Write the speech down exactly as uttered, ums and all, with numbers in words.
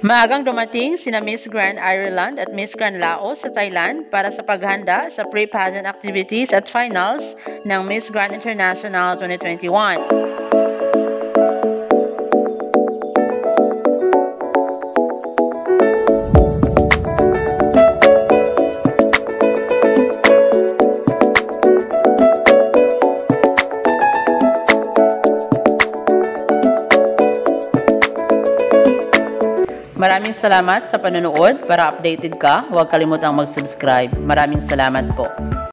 Maagang dumating sina Miss Grand Ireland at Miss Grand Laos sa Thailand para sa paghanda sa pre-pageant activities at finals ng Miss Grand International twenty twenty-one. Maraming salamat sa panonood. Para updated ka, huwag kalimutang mag-subscribe. Maraming salamat po.